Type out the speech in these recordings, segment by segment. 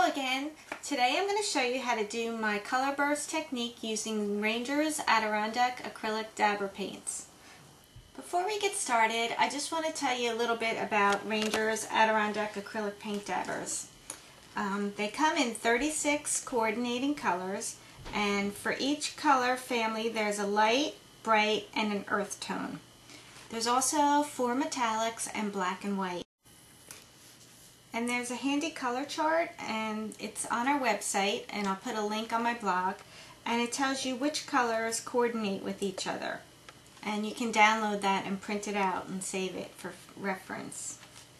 again. Today I'm going to show you how to do my color burst technique using Ranger's Adirondack acrylic dabber paints. Before we get started, I just want to tell you a little bit about Ranger's Adirondack acrylic paint dabbers. They come in 36 coordinating colors, and for each color family there's a light, bright, and an earth tone. There's also 4 metallics and black and white. And there's a handy color chart, and it's on our website, and I'll put a link on my blog, and it tells you which colors coordinate with each other. And you can download that and print it out and save it for reference.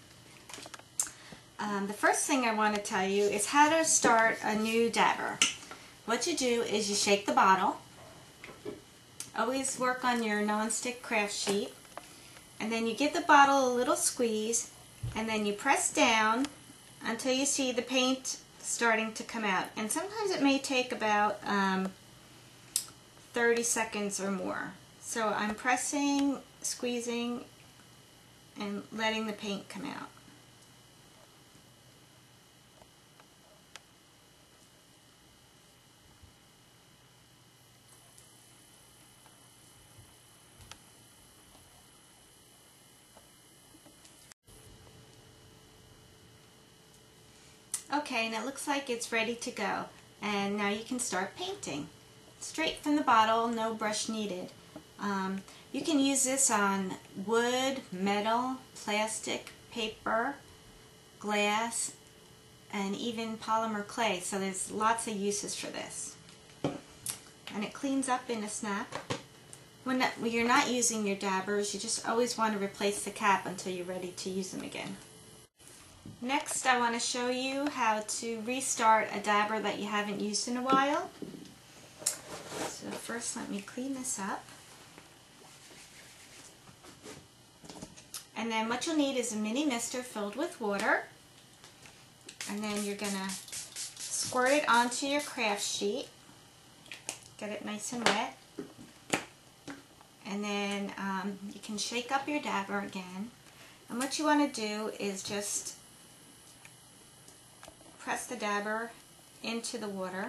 The first thing I want to tell you is how to start a new dabber. What you do is you shake the bottle. Always work on your non-stick craft sheet. And then you give the bottle a little squeeze, and then you press down until you see the paint starting to come out. And sometimes it may take about 30 seconds or more. So I'm pressing, squeezing, and letting the paint come out. Okay, and it looks like it's ready to go. And now you can start painting. Straight from the bottle, no brush needed. You can use this on wood, metal, plastic, paper, glass, and even polymer clay. So there's lots of uses for this. And it cleans up in a snap. When you're not using your dabbers, you just always want to replace the cap until you're ready to use them again. Next, I want to show you how to restart a dabber that you haven't used in a while. So first, let me clean this up. And then what you'll need is a mini mister filled with water. And then you're going to squirt it onto your craft sheet. Get it nice and wet. And then you can shake up your dabber again. And what you want to do is just press the dabber into the water.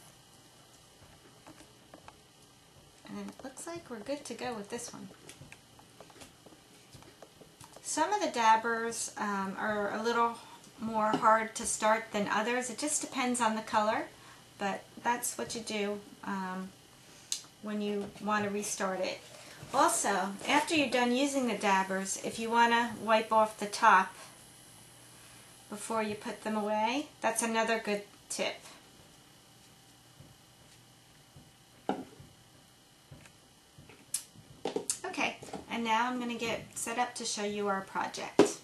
And then it looks like we're good to go with this one. Some of the dabbers are a little more hard to start than others. It just depends on the color, but that's what you do when you want to restart it. Also, after you're done using the dabbers, if you want to wipe off the top before you put them away, that's another good tip. Okay, and now I'm going to get set up to show you our project.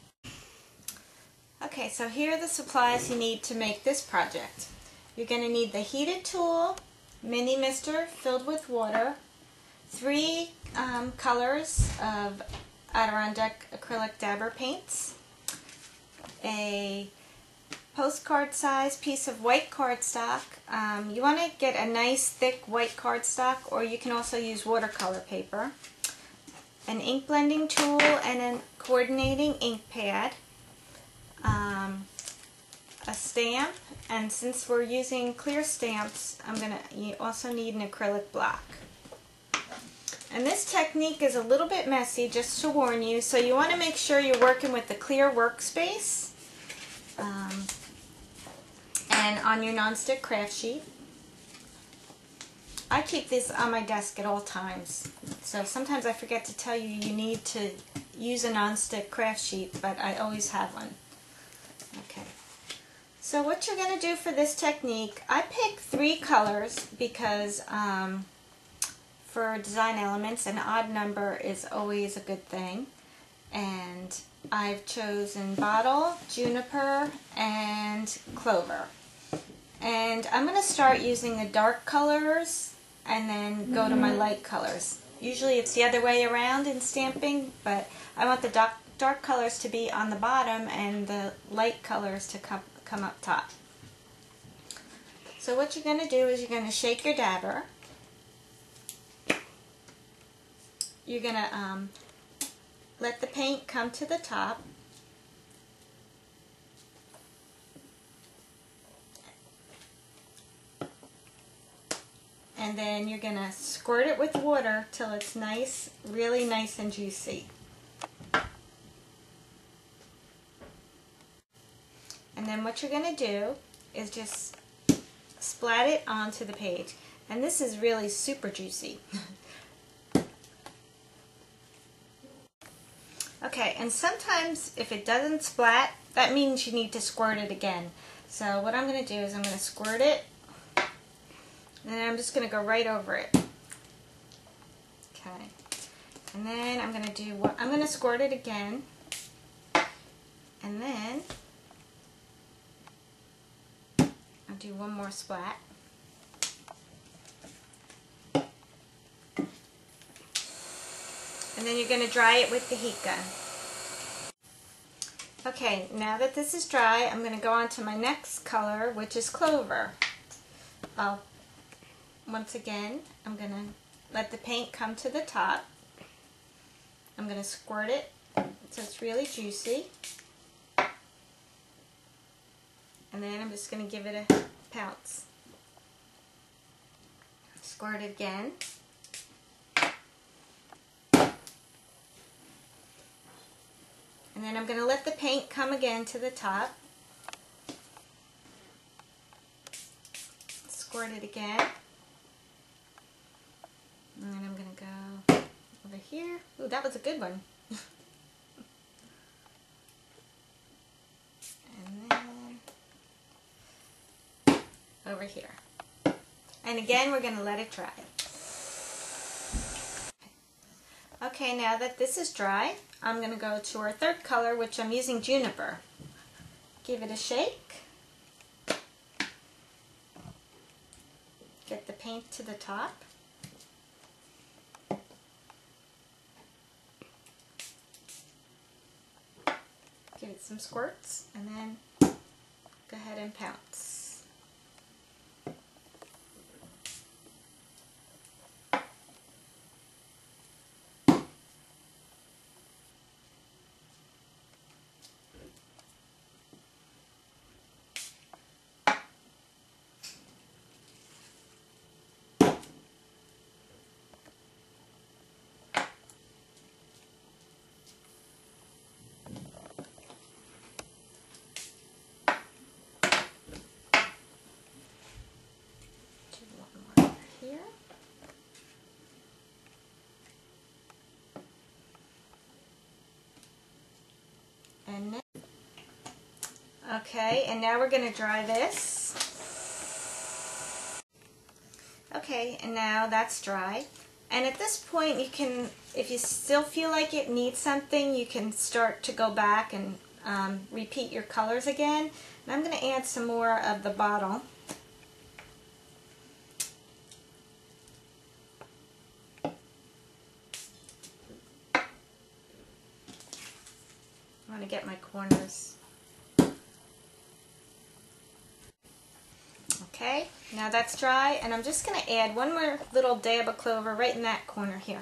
Okay, so here are the supplies you need to make this project. You're going to need the heated tool, mini mister filled with water, 3 colors of Adirondack acrylic dabber paints, a postcard size piece of white cardstock. You want to get a nice thick white cardstock, or you can also use watercolor paper, an ink blending tool, and a coordinating ink pad, a stamp, and since we're using clear stamps, you also need an acrylic block. And this technique is a little bit messy, just to warn you, so you want to make sure you're working with the clear workspace and on your nonstick craft sheet. I keep this on my desk at all times, so sometimes I forget to tell you you need to use a nonstick craft sheet, but I always have one. Okay. So what you're going to do for this technique, I picked 3 colors because for design elements, an odd number is always a good thing. And I've chosen bottle, juniper, and clover. And I'm going to start using the dark colors and then go to my light colors. Usually it's the other way around in stamping, but I want the dark colors to be on the bottom and the light colors to come up top. So what you're going to do is you're going to shake your dabber. You're going to let the paint come to the top. and then you're going to squirt it with water till it's nice, really nice and juicy. And then what you're going to do is just splat it onto the page. And this is really super juicy. Okay, and sometimes if it doesn't splat, that means you need to squirt it again. So what I'm going to do is I'm going to squirt it, and then I'm just going to go right over it. Okay, and then I'm going to squirt it again, and then I'll do one more splat. And then you're going to dry it with the heat gun. Okay, now that this is dry, I'm going to go on to my next color, which is clover. Once again, I'm going to let the paint come to the top. I'm going to squirt it so it's really juicy. And then I'm just going to give it a pounce. Squirt it again. And then I'm going to let the paint come again to the top. Squirt it again. And then I'm going to go over here. Ooh, that was a good one. And then over here. And again, we're going to let it dry. Okay, now that this is dry, I'm going to go to our third color, which I'm using Juniper. Give it a shake. Get the paint to the top. Give it some squirts, and then go ahead and pounce. Here. And then, okay, and now we're going to dry this. Okay, and now that's dry. And at this point, you can, if you still feel like it needs something, you can start to go back and repeat your colors again. And I'm going to add some more of the bottle. I want to get my corners. Okay, now that's dry, and I'm just going to add one more little dab of clover right in that corner here.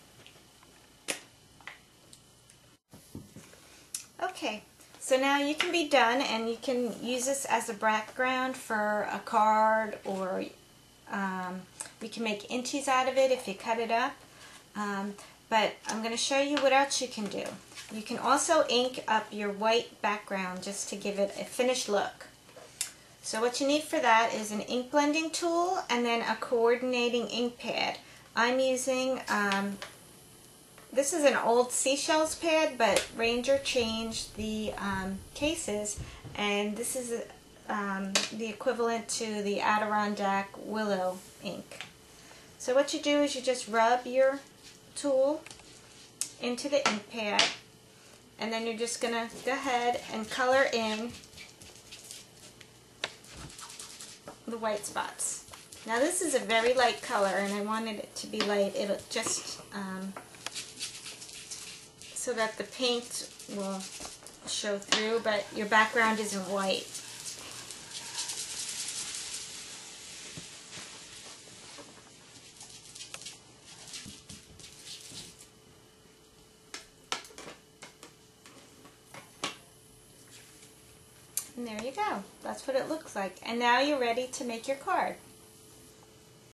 Okay, so now you can be done, and you can use this as a background for a card, or you can make inchies out of it if you cut it up. But I'm going to show you what else you can do. You can also ink up your white background just to give it a finished look. So what you need for that is an ink blending tool and then a coordinating ink pad. I'm using, this is an old Seashells pad, but Ranger changed the cases, and this is the equivalent to the Adirondack Willow ink. So what you do is you just rub your tool into the ink pad, and then you're just going to go ahead and color in the white spots. Now this is a very light color, and I wanted it to be light. It'll just so that the paint will show through, but your background isn't white. And there you go. That's what it looks like. And now you're ready to make your card.